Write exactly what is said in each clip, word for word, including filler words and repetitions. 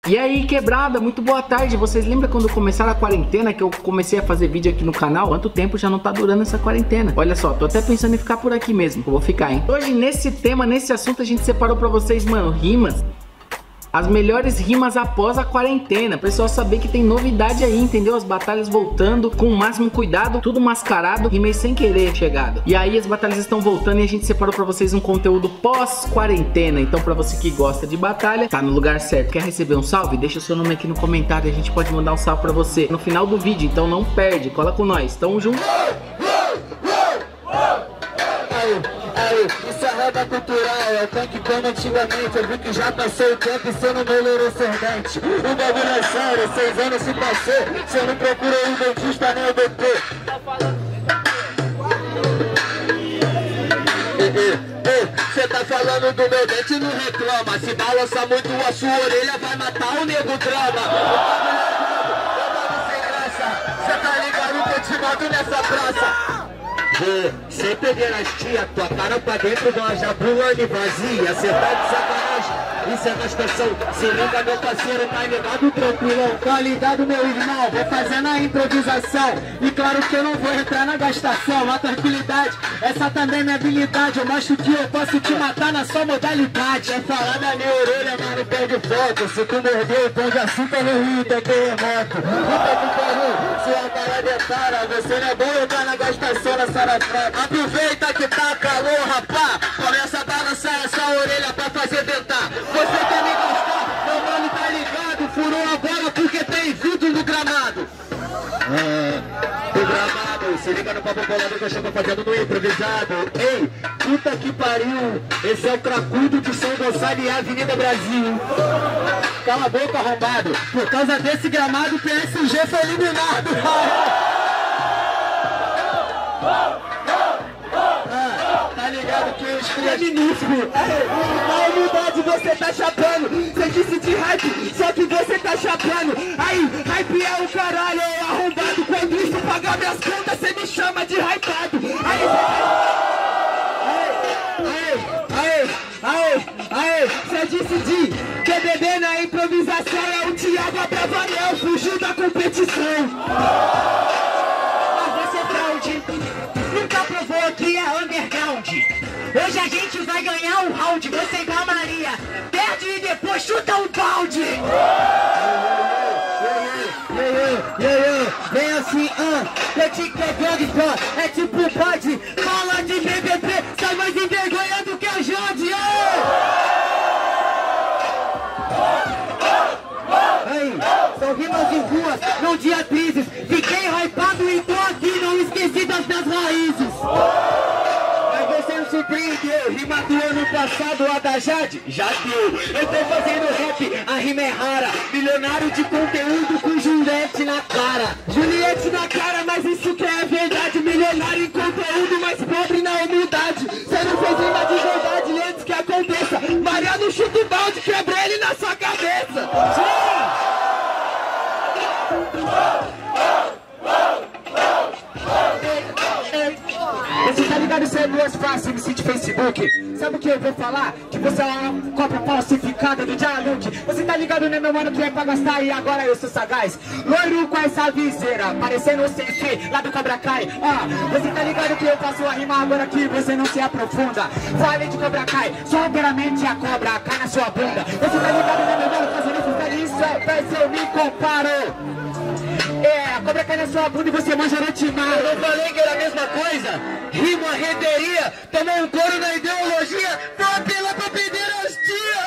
E aí, quebrada, muito boa tarde. Vocês lembram quando começaram a quarentena que eu comecei a fazer vídeo aqui no canal? Quanto tempo já não tá durando essa quarentena? Olha só, tô até pensando em ficar por aqui mesmo. Eu vou ficar, hein? Hoje, nesse tema, nesse assunto, a gente separou pra vocês, mano, rimas. As melhores rimas após a quarentena. O pessoal saber que tem novidade aí, entendeu? As batalhas voltando com o máximo cuidado, tudo mascarado, rimei sem querer chegado. E aí as batalhas estão voltando e a gente separou pra vocês um conteúdo pós-quarentena. Então pra você que gosta de batalha, tá no lugar certo. Quer receber um salve? Deixa o seu nome aqui no comentário, a gente pode mandar um salve pra você no final do vídeo. Então não perde, cola com nós. Tamo junto. Aí, isso é roda cultural, é o tanque como antigamente. Eu vi que já passou o tempo e cê não melhorou seu dente. O bagulho é sério, seis anos se passou. Cê não procura o dentista nem o doutor. Cê tá falando do meu dente e não reclama. Se balança muito a sua orelha vai matar o nego drama. Sem graça, cê tá ligado que eu te mato nessa praça. Vou sem pederastia, tua cara pra dentro de uma jabulane vazia. Cê tá de sacanagem, isso é gastação. Se liga meu parceiro, tá ligado tranquilão. Tá ligado meu irmão, vou fazendo a improvisação. E claro que eu não vou entrar na gastação. A tranquilidade, essa também é minha habilidade. Eu mostro que eu posso te matar na sua modalidade. É falar da minha orelha, mano, perde foto. Se tu morder, pão de açúcar no rio, tem terremoto. Puta que pariu, sua cara de cara. Você não é bom entrar na gastação nessa. Aproveita que tá calor, rapá. Começa a balançar essa orelha pra fazer ventar. Você quer me gastar? Meu mano tá ligado. Furou agora porque tem vidro no gramado. Ah, o gramado. Se liga no papo bolado que eu chego fazendo no improvisado. Ei, puta que pariu. Esse é o cracudo de São Gonçalo e Avenida Brasil. Cala a boca, arrombado. Por causa desse gramado, o P S G foi eliminado. Ah, tá ligado que os cria é minúsculo. Na humildade você tá chapando. Você disse de hype, só que você tá chapando. Aí, hype é o caralho, é arrombado. Quando isso pagar minhas contas, você me chama de hypado. Aí, aí, aí, aí, você disse de que bebê na improvisação é o Thiago Abravanel, fugiu da competição. Nunca provou que é underground. Hoje a gente vai ganhar um round. Você igual a Maria, perde e depois chuta um balde. Vem assim, ah, eu te quebrando, pô. É tipo pode, fala de B B B, sai mais envergonhado do que a Jade. Aí, são rimas de ruas, não de atrizes. Fiquei hypado e tô aqui, não esqueci das minhas raízes. Mas você não surpreendeu, rima do ano passado, a da Jade, já deu. Eu tô fazendo rap, a rima é rara. Milionário de conteúdo com Juliette na cara. Juliette na cara, mas isso que é verdade. Milionário em conteúdo, mas pobre na humildade. Você não fez rima de verdade antes que aconteça. Mariano chuta o balde, quebra ele na sua cabeça. Você tá ligado, isso é duas faces, M C de Facebook. Sabe o que eu vou falar? Que você é uma cópia falsificada do Diamante. Você tá ligado, né, meu mano, que é pra gastar e agora eu sou sagaz. Loiro com essa viseira, parecendo o Sensei lá do Cobra Kai. Ah, você tá ligado que eu faço a rima agora que você não se aprofunda. Falei de Cobra Kai, só inteiramente a cobra cai na sua bunda. Você tá ligado, né, meu mano, fazendo freestyle, isso é pra eu me comparo. É, a cobra cai na sua bunda e você manja no timar. Eu não falei que era a mesma coisa. Rima, renderia, tomou um couro na ideologia, vou apelar pra pederastia.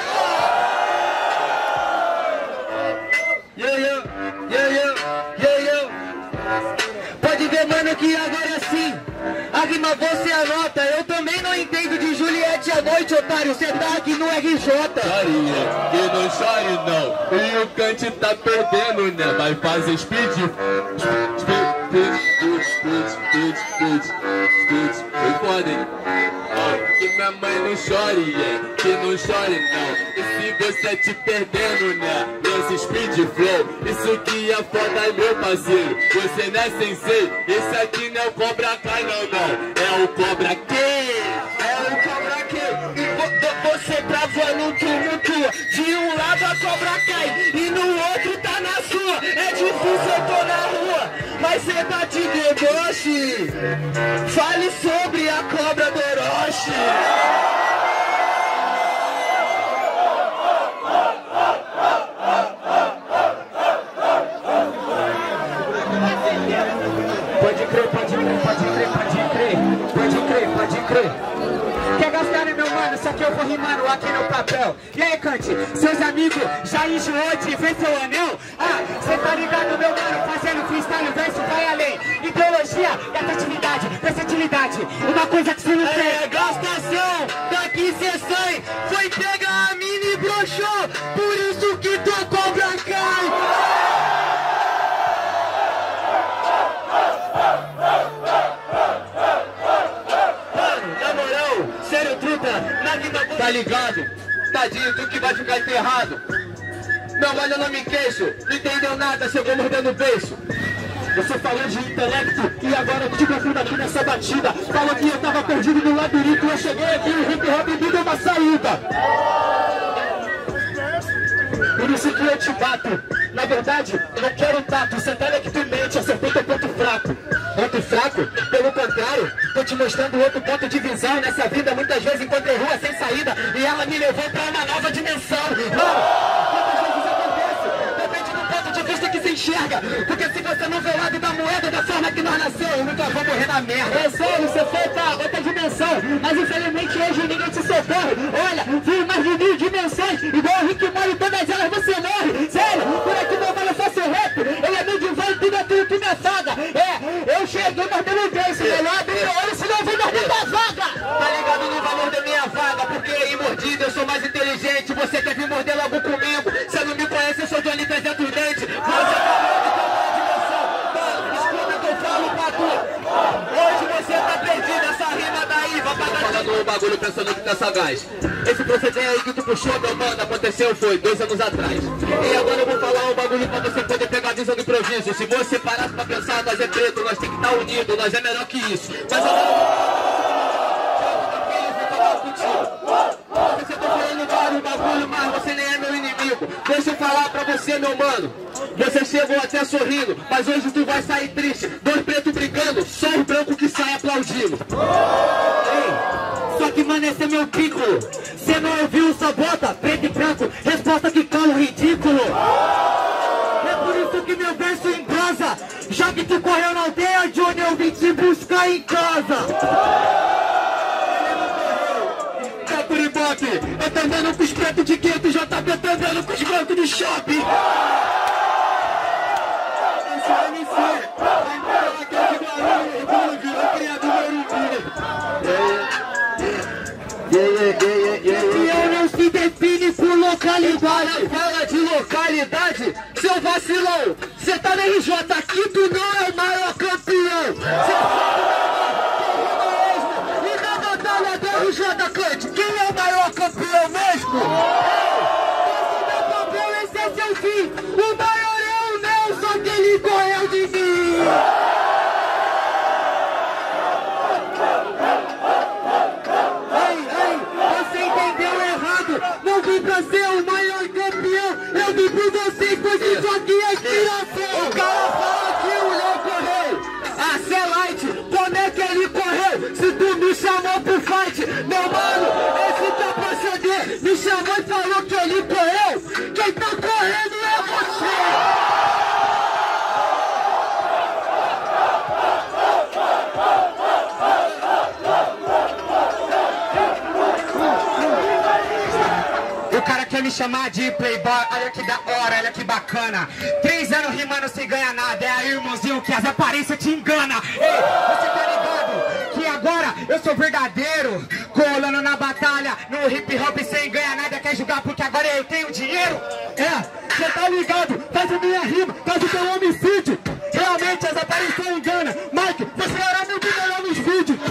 Yo, yo, yo, yo, yo, yo. Pode ver, mano, que agora é sim. A rima você anota, eu também não entendo de Juliette à noite, otário. Cê tá aqui no R J. Chorinha, que não chore não. E o Kant tá perdendo, né? Vai fazer speed. Speed, speed, speed, speed, speed, speed, speed. Foi foda, hein? Oh, que minha mãe não chore, yeah. Que não chore não. E se você te perdendo, né? Nesse speed flow. Isso que é foda, meu parceiro. Você não é sensei. Esse aqui não é o Cobra Kai, não, não. É o Cobra Q. É o Cobra Q. E você travou no tumulto. De um lado a cobra cai e no Orochi. Fale sobre a cobra do Orochi. Pode crer, pode crer, pode crer, pode crer. Pode crer, pode crer. Quer gastar, né, meu mano? Só que eu vou rimando aqui no papel. E aí, Cante, seus amigos já enjoou de ver seu anel? Ah, cê tá ligado, meu mano? Fazendo freestyle, o verso vai além. Ideologia e atratividade, versatilidade. Uma coisa que cê não tem. É, gastação, daqui cê sai. Foi pegar a mini broxou, por isso que tua cobra cai. Tá ligado? Tadinho, tu que vai ficar enterrado. Não, olha, eu não me queixo. Não entendeu nada, chegou mordendo o beijo. Você falou de intelecto e agora eu te confundo aqui nessa batida. Falou que eu tava perdido no labirinto. Eu cheguei aqui e o hip hop me deu uma saída. Por isso que eu te bato. Na verdade, eu não quero tato. Você intelectualmente acertei teu ponto fraco. Ponto fraco? Pelo contrário, tô te mostrando outro ponto de visão. Nessa vida muitas vezes encontrei rua sem saída e ela me levou pra uma nova dimensão. Mano, quantas vezes acontece? Depende do ponto de vista que se enxerga. Porque se você não vê o lado da moeda da forma que nós nasceu, eu nunca vou morrer na merda. É sério, você foi pra outra dimensão, mas infelizmente hoje ninguém te socorre. Olha, vi mais de mil dimensões, igual o Rick Mori, todas elas você morre. Sério, por aqui meu mano eu faço rap, ele é meu divã e tudo é tudo que me afaga. É, eu cheguei mordendo bem, se melhor abrir o olho, senão eu vou morder da vaga. Tá ligado no valor da minha vaga, porque aí mordido eu sou mais inteligente. Você quer vir morder logo comigo? Você não me conhece, eu sou Johnny trezentos dentes. Você hoje você tá perdido, essa rima daí vai pagar. Falando o bagulho pensando que tá sagaz. Esse proceder aí que tu puxou, meu mano, aconteceu foi dois anos atrás. E agora eu vou falar um bagulho pra você poder pegar a visão do improviso. Se você parasse pra pensar, nós é preto, nós tem que estar unidos, nós é melhor que isso. Mas agora eu vou falar contigo. Você tá falando vários bagulho, mas você nem é meu inimigo. Deixa eu falar pra você, meu mano. Você chegou até sorrindo, mas hoje tu vai sair triste. Dois pretos brigando, só o branco que sai aplaudindo. Ei, só que mano, esse é meu pico. Cê não ouviu, só bota preto e branco. Resposta que cala o ridículo. É por isso que meu verso embrasa. Já que tu correu na aldeia, Johnny, eu vim te buscar em casa. É por ibope, eu tô andando com os pretos de quinto, já tá andando com os brancos do shopping. E eu não se define por localidade. Fala de localidade, seu vacilão. Cê tá na R J aqui, tu não é o maior campeão. Cê e na batalha da R J Cante, quem é o maior campeão mesmo? Esse meu papel, esse é seu fim. O maior é o Nel, só que ele correu de mim. Não vim pra ser o maior campeão, eu vim por vocês, pois isso aqui é inspiração. O cara fala que o Léo correu, ah, cê é light, como é que ele correu? Se tu me chamou pro fight, meu mano, esse teu proceder me chamou e falou que ele correu. Quem tá correndo é você. O cara quer me chamar de playboy, olha que da hora, olha que bacana. Três anos rimando sem ganhar nada, é aí, irmãozinho, que as aparências te enganam. Ei, você tá ligado que agora eu sou verdadeiro, colando na batalha, no hip hop sem ganhar nada, quer julgar porque agora eu tenho dinheiro? É, você tá ligado, faz a minha rima, faz o teu homicídio. Realmente as aparências enganam. Mike, você era muito melhor nos vídeos.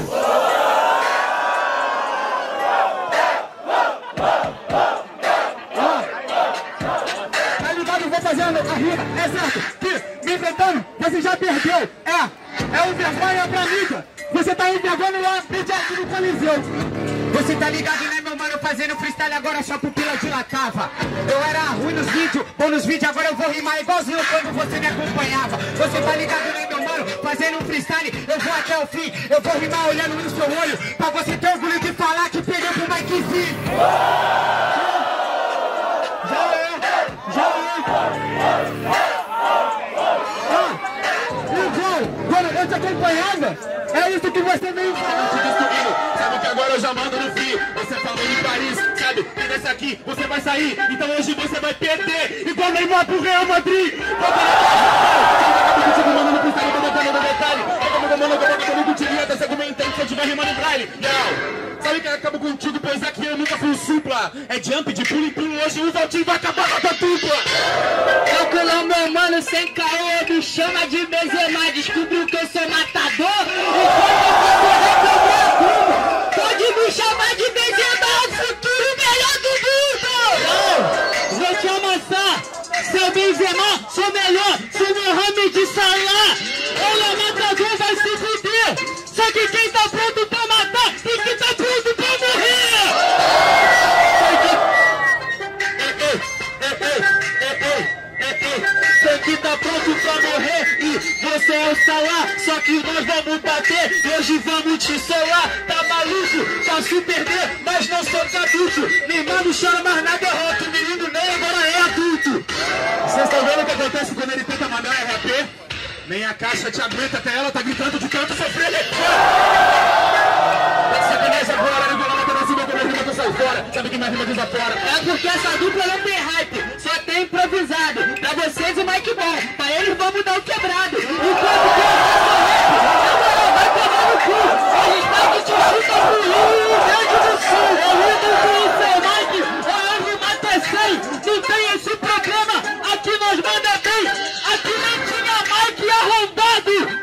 Fazendo a rima, é certo que me enfrentando, você já perdeu. É, é um vergonha pra mídia. Você tá envergonhando a mídia aqui no Coliseu. Você tá ligado, né, meu mano? Fazendo freestyle agora sua pupila dilatava. Eu era ruim nos vídeos, bom nos vídeos, agora eu vou rimar igualzinho quando você me acompanhava. Você tá ligado, né, meu mano? fazendo um freestyle, eu vou até o fim. Eu vou rimar olhando no seu olho, pra você ter orgulho de falar que perdeu pro Mike Z. Já é, já é. Quando eu te acompanhava, é isso que você veio falar. Te descobrindo, sabe que agora eu já mando no fio. Você falou em Paris, sabe? E desse aqui você vai sair. Então hoje você vai perder. Igual Neymar pro Real Madrid. Acabo contigo, mano, no cristal, tô botando no detalhe. Acabo, mano, eu tô botando contigo e até você argumentando se eu tiver rimando em braille. Não. Sabe que eu acabo contigo, pois aqui eu nunca fui o supla. É jump de pulo em pulo, hoje o Valtinho vai acabar com a tua dupla. Calculou meu mano sem caô, me chama de Benzema, descobriu que eu sou matador. E quando eu for pode me chamar de Benzema, o futuro melhor do mundo. Não, vou te amassar, seu Benzema, sou melhor, sou Mohamed Salah. Ele é matador, vai se fuder. Só que quem tá pronto pra matar e quem tá pronto pra morrer. Sei que tá pronto pra morrer e você é o Salah. Só que nós vamos bater e hoje vamos te solar. Tá maluco? Pra se perder, mas não sou caduco. Neymar não chora mais na derrota. O menino nem agora é adulto. Vocês estão vendo o que acontece quando ele tenta mandar R P? Nem a caixa te aguenta, até ela tá gritando de tanto sofrer. Tá de sacanagem agora, ele vai lá na cima quando a rima tu sai fora. Sabe que minha rima desafora? É porque essa dupla não tem hype, só tem improvisado. Pra vocês o Mike Bom, pra eles vamos dar o quebrado. Enquanto que eu faço rap, na moral vai pegar no cu. Eles pegam te chutam pro Rio Grande do Sul. Eu lido com o seu Mike, eu rima até cem. Não tem esse problema, aqui nós manda bem. Aqui não tinha Mike arrombado.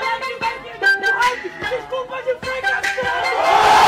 Desculpa de fregação.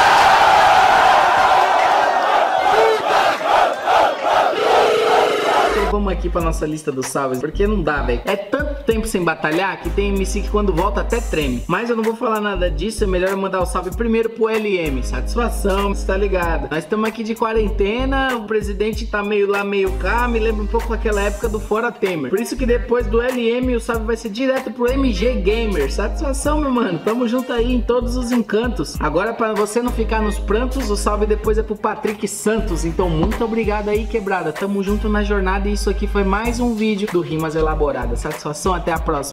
Vamos aqui pra nossa lista dos salves, porque não dá, velho. É tanto tempo sem batalhar que tem M C que quando volta até treme. Mas eu não vou falar nada disso, é melhor eu mandar o salve primeiro pro L M. Satisfação, você tá ligado? Nós estamos aqui de quarentena, o presidente tá meio lá, meio cá, me lembra um pouco aquela época do Fora Temer. Por isso que depois do L M o salve vai ser direto pro M G Gamer. Satisfação, meu mano. Tamo junto aí em todos os encantos. Agora, pra você não ficar nos prantos, o salve depois é pro Patrick Santos. Então, muito obrigado aí, quebrada. Tamo junto na jornada e isso aqui foi mais um vídeo do Rimas Elaboradas. Satisfação, até a próxima.